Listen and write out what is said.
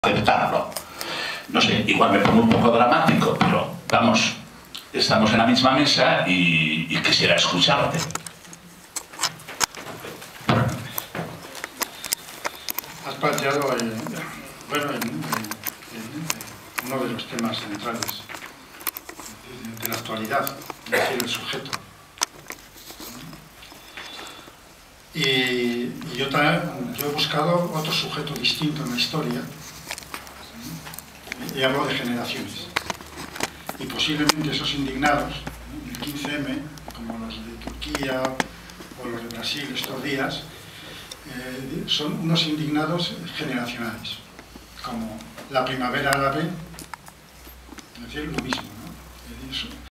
aceptarlo. No sé, igual me pongo un poco dramático, pero vamos, estamos en la misma mesa y quisiera escucharte. Has planteado uno de los temas centrales de la actualidad, es decir, el sujeto. Y yo he buscado otro sujeto distinto en la historia, y hablo de generaciones. Y posiblemente esos indignados, el 15M, como los de Turquía o los de Brasil estos días, son unos indignados generacionales, como la primavera árabe, es decir, lo mismo, ¿no?